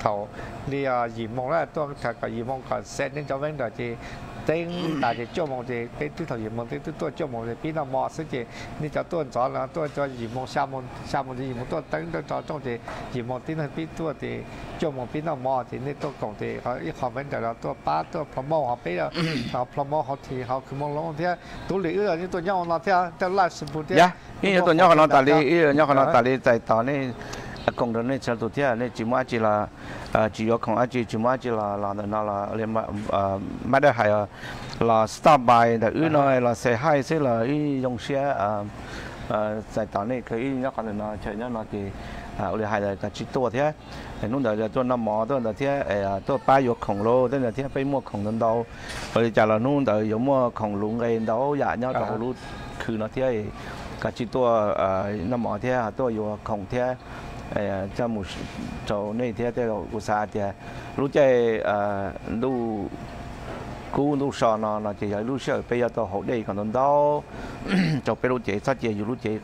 頭你啊願望咧都係個願望個 set 呢咗 vấn đề thì tên đại thì cho mong thì cái thứ thầu mong thì tôi cho mong thì biết là mò sẽ thì ni cho tôi cho là tôi cho gì mong sao mong sao mong thì gì mong tôi tính tôi cho trong thì gì mong tin là biết tôi thì cho mong biết là mò thì ni tôi còn thì họ ít họ vấn đề là tôi ba tôi promo họ biết là họ promo họ thì họ cứ mong long thế tôi lý là như tôi nhau nó theo theo lại sự phụ thế. Dạ, như tôi nhau nó tại lý nhau nó tại lý tại tao này công đoàn này cho tụi thế này chỉ mua chỉ là chỉ có không chỉ chỉ mua chỉ là là nó là liên mà mà đây hay là stop by để ư nói là xe hay sẽ là ư dùng xe tại tao này cái nhau còn nó chơi nhau nó thì ở đây hay là cái chỉตัวthế thì lúc đóตัวน้ำหมอตัวนั้นthếตัวป้ายกของโลตัวนั้นthếไปmuaของนั้นđâu rồi trả là lúc đó giống muaของลุงเองđâu dạ nhau đâu lúcคือnó thế cái chỉ ตัวน้ำหมอthếตัวอยู่ของthế cho một chỗ này thế thế của xã thì lúc chơi lu cú lu sò nó là chỉ là lu sờ bây giờ tôi hậu đây còn đó cho bây lúc chơi sát chơi lúc chơi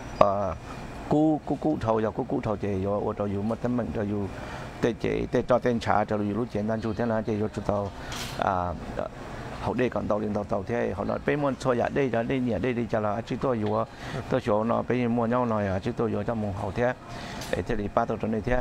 cú cú cú thầu giờ cú cú thầu chơi rồi ở chỗ một tấm mình cho dù tê chơi tê cho tên trả cho lúc chơi đang chú thế nào chơi cho chúng tao hậu đây còn tàu liền tàu tàu thế họ nói bây muốn cho nhà đây là đây nhà đây đi cho là chúng tôiอยู่tôi chỗ nó bây mua nhau nói à chúng tôiอยู่trong mùng hậu thế để thế thì ba tàu trong này thế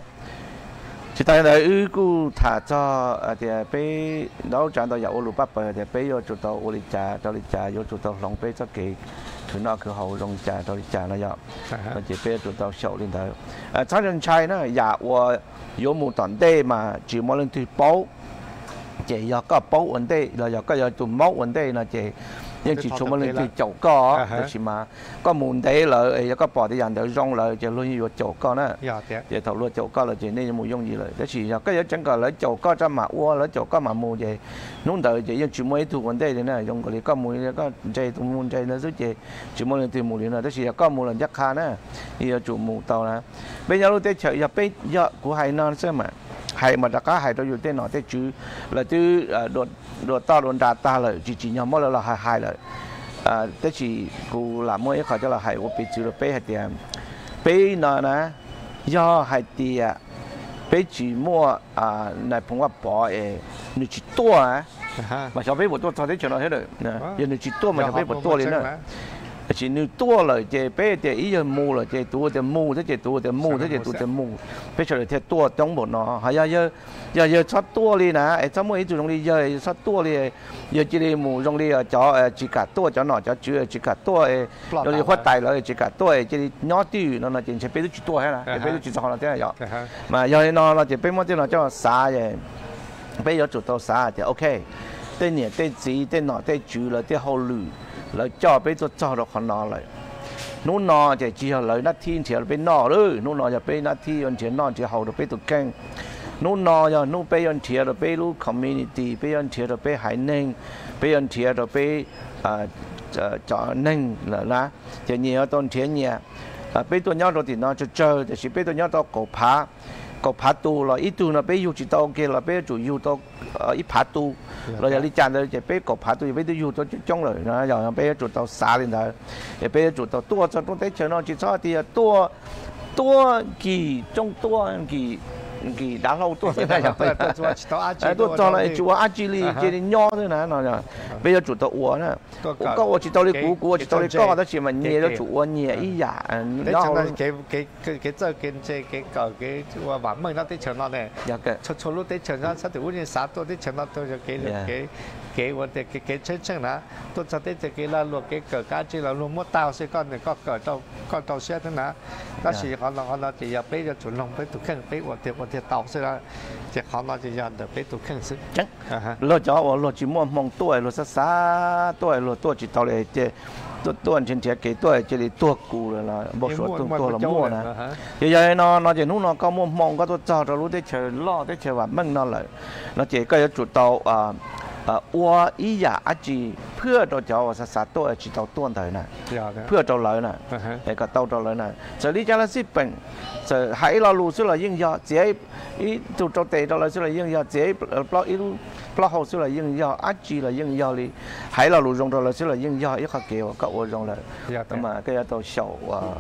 chỉ tại là ư cứ thả cho thì bây đó chọn tàu dạo lụp bắp thì bây giờ chúng tàu uli trà cho lịch trà vô chúng tàu lòng bây cho kỳ thứ nó cứ hậu lòng trà cho lịch trà nó dạo chỉ bây chúng tàu sầu lên tới chắc chắn trai nó dạ và có một tuần đây mà chỉ mỗi lần thì báo chỉ do có báo vấn đề là do có do tụi máu vấn đề là chỉ nhưng chỉ số mà lên thì chỗ có chỉ mà có muốn đấy là có bỏ thì dàn được rong là chỉ luôn như chỗ có nữa chỉ thầu luôn chỗ có là chỉ nên muốn dùng gì rồi thế chỉ là cái chẳng cần lấy chỗ có cho mà uo lấy chỗ có mà mua gì nung đời chỉ chỉ mới thuộc vấn đề thế này dùng cái có mua có chơi tụi muốn chơi nó rất chỉ chỉ mới lên tìm mua liền là thế chỉ có mua là chắc khá nữa thì chủ mua tàu là bây giờ lúc tới chợ giờ bây giờ của hai non xem mà hay mà đã có hay tôi dùng tên nói tên chữ là chữ đột đột to đột đạt ta là chỉ chỉ nhau mỗi là hai hai là thế chỉกูlàm mỗi cái cho là hay của bị chữ là bé hay tiền bé nó nè do hay tiền bé chỉ mua này phong qua bỏ ấy nó chỉ tua á mà cho bé một tua cho thế chuyện nó hết rồi giờ nó chỉ tua mà cho bé một tua liền nữa chỉ nếu tua rồi thì bé thì ý là mua rồi thì tua thì mua thế thì tua thì mua thế thì tua thì mua bé cho thì tua trong một nó hay giờ giờ giờ giờ sát tua đi nè ấy trong mỗi chỗ trong đi giờ sát tua đi giờ chỉ đi mua trong đi cho chỉ cả tua cho nó cho chữ chỉ cả tua rồi đi phát tài rồi chỉ cả tua chỉ đi nhỏ tí nó là chỉ sẽ bé chỉ tua hết là bé chỉ cho nó thế là mà giờ nó là chỉ bé mỗi nó cho xả vậy bé giờ chủ tàu xả thì ok tên nhỉ tên gì tên nọ tên chữ là tên hậu lử là cho bây giờ cho được con nó lại nó nó thì chỉ là lời nát thiên chỉ là bên nó thôi nó nó là bên nát thiên chỉ nó chỉ hậu được bên tụ keng nó nó là nó bên chỉ là bên lu community bên chỉ là bên hải ninh bên chỉ là bên à cho ninh là lá chỉ nhiều tôn thiên nhiều bên tụ nhau rồi thì nó cho chơi thì chỉ bên tụ nhau tao cổ phá cổ phá tu là ít tu là bên yêu chỉ tao kia là bên chủ yêu tao ít phá tu rồi giờ đi chăn rồi chỉ bé cột phá tôi bé tôi yêu tôi trong rồi nó giờ bé chuột tàu xả lên rồi bé chuột tàu tua cho tôi thấy chơi nó chỉ cho thì tua tua kỳ trong tua kỳ kỳ đá lâu tua thế này rồi tôi cho lại chúa Achili chỉ nho thôi nè nó giờ bây giờ chuột tàu uo nè có uo chỉ tàu đi cú cú chỉ tàu đi có đó chỉ mà nhẹ đó chủ uo nhẹ ý giả nó cái cái cái cái cái cái cái cái cái cái uo bản mình nó tới chơi nó này cho cho lúc tới chơi nó sao thì uo như sáu tôi tới chơi nó tôi cho cái cái cái uo cái cái chơi chơi nè tôi cho tới cái là luôn cái cờ cá chỉ là luôn mua tàu sẽ con này có cờ tàu con tàu xe thế nè đó chỉ họ nó họ chỉ giờ bây giờ chuẩn lòng bây tụi khăn bây uo thì uo thì tàu sẽ là chỉ họ nó chỉ giờ được bây tụi khăn sức chắc lo cho uo lo chỉ mua mong tuổi lo sát sát tuổi lo tuổi chỉ tàu này chỉตัวตัวเช่นเช่นกี่ตัวจะได้ตัวกูเลยล่ะบอกส่วนตัวตัวละมั่วนะยังไงเนาะเนาะจะนู้นเนาะก็มั่วมองก็ตัวเจ้าเรารู้ได้เฉยล่อได้เฉยว่ามั่งนั่นเลยเนาะเจ๊ก็จะจุดเตาอ่าอ่าวัวอีหยาอาจีเพื่อตัวเจ้าสัตว์ตัวจีเตาตัวไหนน่ะเพื่อตัวเลยน่ะไอ้ก็เตาตัวเลยน่ะจะนี่จะละสิเป็นจะให้เรารู้สึกเรายิ่งยอดเจ๊อีจุดตัวเตะเราสึกเรายิ่งยอดเจ๊เพราะอีรู้เพราะเขาสึกเรายิ่งยอดอาจีเรายิ่งยอดเลยให้เรารู้ตรงเราสึกเรายิ่งยอดอีกข้อเกี่ยวก็ว่าตรงเลยแต่มาก็จะตัวเฉาอ่า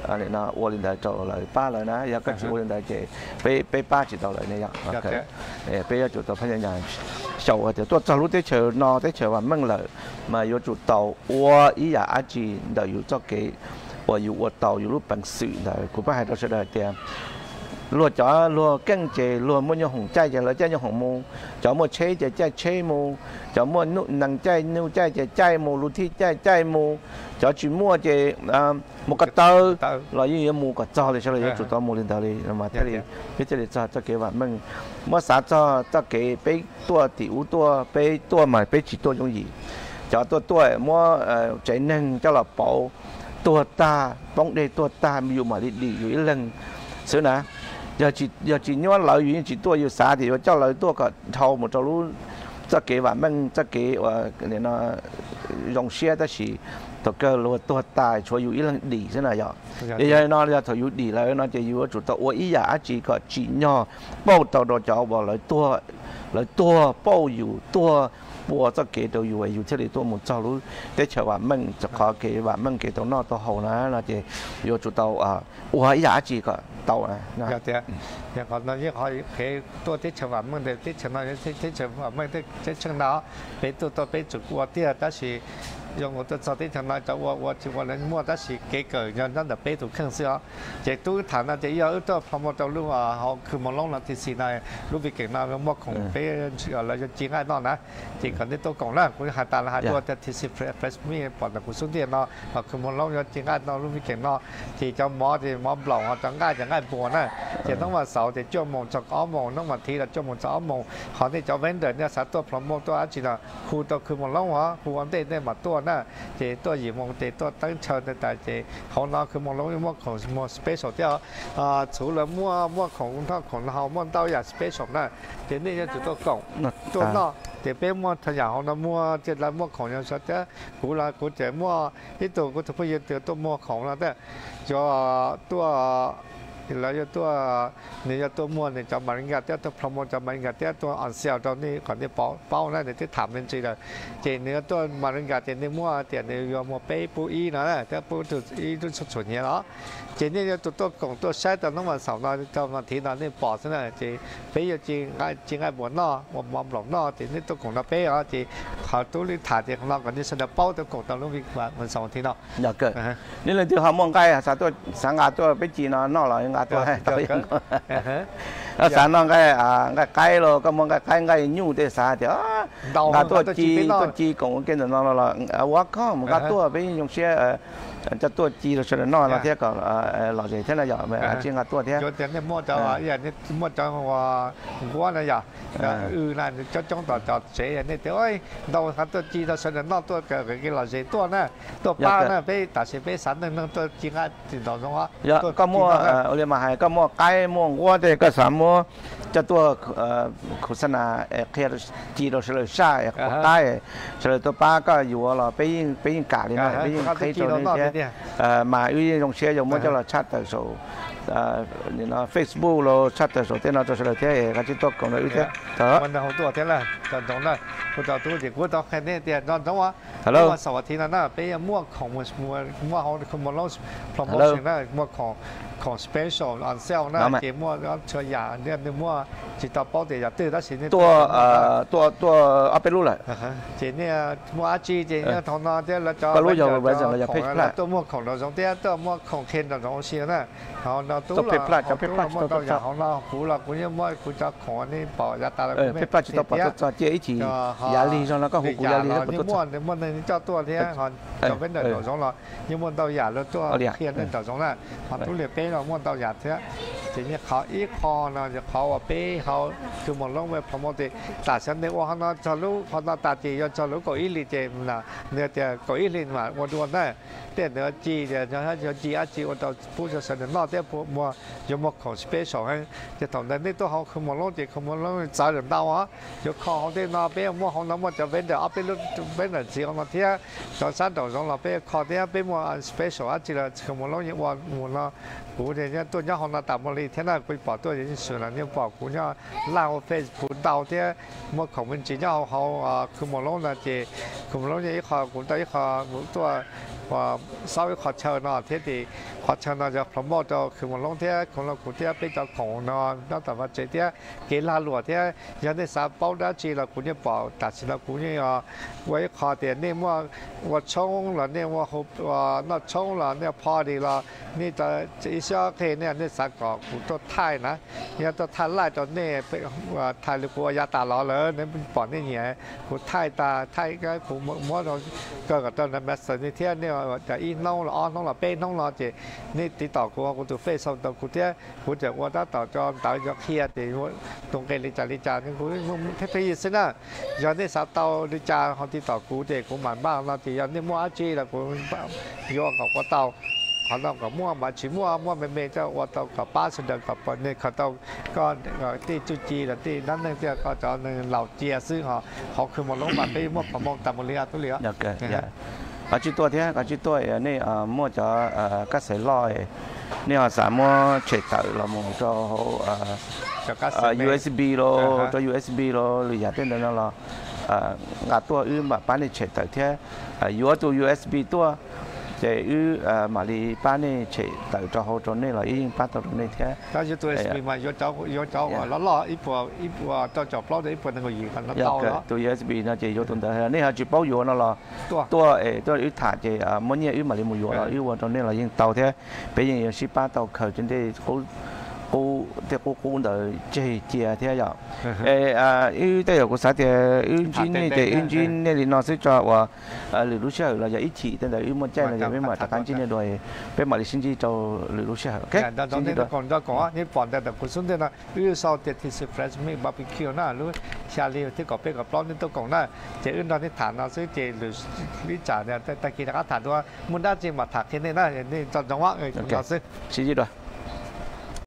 啊，你那我领导做来巴来呢，有个我领导就被被巴知道来那样，OK， 誒，被一做到พยายาม小我就多走路的車孬的車話問了，嘛有做到我依家阿姐就有做嘅，我有我到有路本事的，古巴還都是來點。lúa chó lúa canh chè lúa mua nhau hồng chay chè là chay nhau hồng mua chó mua chế chè chay chế mua chó mua nụ nằng chay nụ chay chè chay mua lúa thi chay chay mua chó chỉ mua chè một cái tơ là như mua cái tơ thì sao lại chủ tao mua lên tao đi mà thế thì cái thế thì cho cho cái bạn mình mua啥cho cho cái bé tua tiểu tua bé tua mà bé chỉ tua giống gì chó tua tua mua trái nâng cho là bảo tua ta bóng đây tua ta nhiều mà đi đi dưới lần xưa nè giờ chỉ giờ chỉ nhớ lợi dụng chỉ tua nhiều xã thì cho lợi tua cả thầu một trâu lú cho cái bạn mình cho cái cái nó dòng xe đó chỉตัวก็รู้ตัวตายช่วยอยู่อีหลังดีใช่ไหมยอเดี๋ยวนอนจะถอยอยู่ดีแล้วนอนจะอยู่จุดตัวว่าอีหยาจีก็จีนอเป้าตัวเราจะบอกเลยตัวเลยตัวเป้าอยู่ตัวบัวจะเกตัวอยู่อยู่ที่ไหนตัวมุดจะรู้แต่เชื่อว่ามึงจะขอเกว่ามึงเกตัวนอตัวหอนะเราจะอยู่จุดตัวอ่าว่าอีหยาจีก็ตัวนะนะอย่างเดียวอย่างก่อนเราเนี่ยเขาเกตัวที่เชื่อว่ามึงเด็กที่เชื่อว่าที่ที่เชื่อว่ามึงที่ที่เชื่อว่าเป็นตัวตัวเป็นจุดวัวเตี้ยแต่是用我的早点谈那就我我就我能摸到是几个人那的背头看是啊，这都谈那这要到พอมา到路啊，好คือมองลง那ที่สี่นายรู้วิเก่ง那个摸ของ背อะไรจะจริงไอ้นอนนะจริงคนที่ตัวกองแล้วคุณหาตาละหาตัวแต่ที่สิเพรสมีปอดแต่คุณสุดเดียนเนาะคือมองลงจะจริงไอ้นอนรู้วิเก่งเนาะที่เจ้าหมอที่หมอเปล่าจังง่ายจังง่ายปวดนะจะต้องว่าเสาจะจ้วงมองจากอ้อมองต้องมาทีละจ้วงมองจากอ้อมองเขาที่เจ้าเว้นเดินเนี่ยสัตว์ตัวพร้อมมองตัวอาชีพนะครูตัวคือมองลงวะครูวันเต้ได้มาตัวน่ะเจตัวหญิงมองเจตัวตั้งเชิญแต่เจของเราคือมองลงมั่วของมั่วสเปเชียลที่อ่า除了มั่วมั่วของท่าของเรามั่วเต้าอย่างสเปเชียลน่ะเจนี่จะจุดตัวกล่องตัวนอกเจเป็นมั่วทะยานของเรามั่วเจละมั่วของอย่างสัตว์แต่กูละกูเจมั่วที่ตัวกูจะพูดเยอะตัวมั่วของเราแต่จะตัวแล้วจะตัวนี่จะตัวม้วนเนี่ยจะมันกัดตัวพรมจะมันกัดตัวอ่อนเสียวตอนนี้ก่อนที่เป้าเป้านั่นเนี่ยที่ถามเป็นจริงเลยเจนเนื้อตัวมันกัดเจนเนื้อม้วนเจนเนื้อยอมเป้ปูอีนะแต่ปูตัวอีตัวสุดๆเนี่ยเนาะเจนนี่จะตัวตัวกงตัวใช้แต่ต้องมาสองนอนจะมาทีนอนนี่ปอดซะหน่อยเจเป้ยจริงไอ้จริงไอ้บวนนอมอมหลงนอเจนนี่ตัวกงตัวเป้อ่ะเจเขาตัวนี้ถ่ายเจของเราก่อนที่จะเป้าตัวกงตัวลูกวิ่งมามันสองทีเนาะอยากเกิดนี่เลยที่เขามองใกล้สาตัวสังกัดตัวไปจีนนอกเรายังกัดตัวตัวยังแล้วสารน้องก็อ่าก็ใกล้เราก็มองก็ใกล้ก็ยุ่งแต่สาเดี๋ยวกัดตัวจีตัวจีกงกินแต่นอนเราเอาว่าก็มันกัดตัวไปยงเชี่ยจะตัวจีเราเชื่อนอนเราเที่ยวก็เราจะเท่านั้นอย่างแบบจริงกัดตัวเที่ยวจนเนี่ยมั่วจะว่าอย่างนี้มั่วจะว่าหัวนะอย่างอือนั่นจะจ้องต่อต่อเสียอย่างนี้แต่ว่าเรากัดตัวจีเราเชื่อนอกตัวเกิดกินเราเสียตัวน่ะตัวป้าน่ะไปตัดเสียไปสันหนึ่งตัวจริงอ่ะติดต่อตรงว่าก็มั่วเอาเรียกมาให้ก็มั่วไก่มั่ววัวแต่ก็สามมั่วจะตัวโฆษณาเคลียร์จีเราเฉลยใช่ใต้เฉลยตัวป้าก็อยู่เราไปยิงไปยิงกาเลยนะไปยิงใครตัวนี้มาอุ้ยยงเชียร์ยงมั่วจะเราชัดแต่โซ่นี่นะเฟซบุ๊กเราชัดแต่โซ่ที่เราจะเฉลยที่เอกที่ตัวของเราอุ้ยเถอะมันเอาตัวเท่าไหร่ตอนตรงนั้นกูจะตัวเด็กกูต้องแค่นี้เดียวตอนตรงว่าวันเสาร์อาทิตย์นั้นน่ะไปมั่วของมั่วมั่วเขาคือมั่วเราพร้อมๆสิ่งนั้นมั่วของของ special on sale นะเกมมั่วแล้วเชียร์ยาเนี่ยเนี่ยมั่วจิตตาเป้าเดียร์ตื่นแล้วสิเนี่ยตัวเอ่อตัวตัวเอาไปรู้เลยเจเนี่ยมั่วอาจีเจเนี่ยทองนอนเจ้าแล้วจะก็รู้อยู่ว่าจะจะเพชรพลาดตัวมั่วของเราสองเตี้ยตัวมั่วของเคนเราสองเชียร์นะเขาเราตัวเพชรพลาดจะเพชรพลาดตัวอย่างของเราหูเราคุณยังมั่วคุณจะขอนี่ปอยาตาเราเพชรพลาดจิตตาเป้าตัวเจ๊อีจียาลีจนแล้วก็หูกูยาลีแล้วนี่มั่วนี่มั่วในเจ้าตัวที่เขาจะเป็นเด็กสองเรายังมั่วตัวอย่างแล้วตัวเคียนได้ต่อสองน่ะเขาทุเรียนเป้เรามั่วตัวอย่างเท่าทีนี้เขาอีกพอเนาะจะเขาว่าเป้เขาคือมันลงไปพอมติตัดฉันในว่าเขาเนาะจะรู้เขาเนาะตัดจีจะจะรู้ก็อีลีเจมนะเนื้อจะก็อีลีมาวันวันได้แต่เนื้อจีจะจะให้จะจีอาจีวันเราผู้จะเสนอนอกแต่พวกมัวจะมัวของสเปเชียลให้จะทำได้ในตัวเขาคือมันลงจีคือมันลงจ่ายเงินดาวอ่ะจะขอเขาได้นาเป้มัวเขาเนาะมันจะเป็นเดี๋ยวเอาไปรุ่นเป็นเดี๋ยวจีเขามาเที่ยวตอนสั้นตอนสองเราเป้ขอเที่ยวเป็นมัวสเปเชียลอาจีละคือมันลงอย่างวันมัวเนาะกูเนี่ยตัวนี้เขาเนาะต่ำมาเลยเท่านั้นกูบอกตัวอย่างส่วนนั้นเนี่ยบอกกูเนี่ยเล่าเฟซบุ๊กดาวเที่ยวมัวของมันจีเนี่ยเขาเขาคือมันลงนะจีคือมันลงอย่างนี้เขากูตัวนี้เขาตัววว่า稍微ขอเชิญเนาะที่ที่ขอเชิญเนาะจะพร้อมบอกจะคือมันลงที่คนเราคุณที่เป็นเจ้าของเนาะแล้วแต่ว่าเจ้าที่เกล้าหลวงที่ยังได้สามเป้าได้จีเราคุณจะบอกตัดสินเราคุณเนี่ยไว้ขอเดี๋ยวนี่ว่าว่าช่องเราเนี่ยว่าว่าน่าช่องเราเนี่ยพอดีเรานี่จะอีเชียเคเนี่ยนี่สักก่อคุณตัวไทยนะเนี่ยตัวไทยไล่ตัวเนี่ยเป็นว่าไทยหรือกูยาตาล้อเลยเนี่ยเป็นปอดนี่เนี่ยคุณไทยตาไทยก็ผมมั่วเราก็กับตอนนั้นแมสเซอร์นี่เที่ยเนี่ยจะอีน้องเราอ้อนน้องเราเป้น้องเราเจนี่ติดต่อกูกูตัวเฟซส่งตัวกูเที่ยกูจะว่าถ้าต่อจอมต่อยกเคลียร์เดี๋ยวตรงเกลิจาริจาเนี่ยกูเทพยิสนะย้อนนี่สาวเตาลิจาเขาติดต่อกูเจกูหมันบ้างเราที่ย้อนนี่มั่วจีแล้วกูโยกกับว่าเตาเขาต้องกับมั่วมาชิมั่วมั่วเมย์เจ้าว่าต้องกับป้าเสด็จกับปนเนี่ยเขาต้องก็ที่จุจีแล้วที่นั่นเนี่ยเจ้าก็จะหนึ่งเหล่าเจียซึ่งเขาเขาคือมาลงมาไปมั่วประมงตามมลีอาตุเลีย được kìa dạ có chút tuổi thế có chút tuổi này mua cho các sợi loi này họ sản mua chạy tự là một cho u ét bê lo cho u ét bê lo lười giả tên đó là ngã tuổi ư mà bán để chạy tự thế u to u ét bê tuổi chạy ư mà đi bán để chạy tự cho họ cho nên là ý bán tàu này thế đó chứ tôi u ét bê mà vô cháu vô cháu nó lo ít bộ ít bộ cho chọc lo để phần người gì phần nó đau đó tôi u ét bê nó chỉ vô tuần tới này họ chỉ bao vô nó làตัวเอตัวอีถาเจอ่ามันเนี่ยอีมาเลยมุยอ่ะอีวันตอนนี้เรายังเตาแท้เป็นยังสิบป้าเตาเขาจนได้เขากูแต่กูกูเดอเจเจียแท้ยาวเอออ่าอีแต่有个啥的อีจีนี่แต่อีจีนี่ลีนอสิจอว่าอ่าหรือรู้เชื่อเราจะอีทีแต่อีมันใจเราจะไม่มาตะการจีนี่ด้วยเป็นมาเล新จี就หรือรู้เชื่อโอเคแต่ตอนนี้ก่อนจะก่อนนี่ปอนแต่แต่คุณสุนเดนะอีซาวเตที่สิเฟรชมิบาร์บีคิวน่ะหรือชาลีที่ก่อเป็นกับปลอมนี่ตัวก่อนน่ะเจอื่นตอนนี้ฐานเราซื้อเจหรือวิจารเนี่ยแต่ตะกี้เราถามว่ามุนด้าจีมาถักที่นี่น่ะนี่จังหวะเออเราซื้อ新จีด้วย